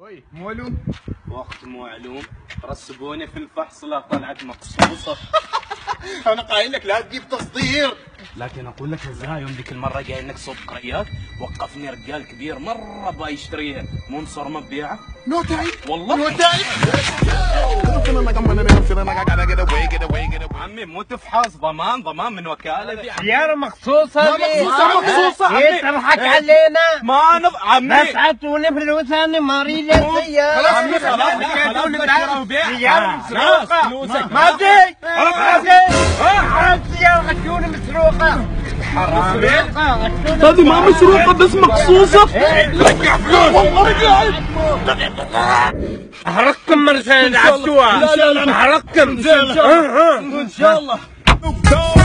وي معلوم. وقت معلوم رسبوني في الفحص لا طلعت مقصوصة. انا قايل لك لا تجيب تصدير. لكن اقول لك ازاي يوم ذيك المرة جاي انك صوب قريات وقفني رجال كبير مرة باي يشتريها مو مصر مبيعة. نو تايم والله نو تايم. عمي مو تفحص ضمان من وكالة. سيارة مخصوصة مخصوصة ليه تضحك علينا؟ ما عمي نفعتوني فلوس انا مريضة السيارة. عمي خلاص سيارة مسروقة فلوسك ما دي السيارة غشوني مسروقة. حرامي. هذه ما مسروقة بس مقصوصة. رجع فلوس والله رجع. احرقكم مرة ثانية عبتوها. لا احرقكم ان شاء الله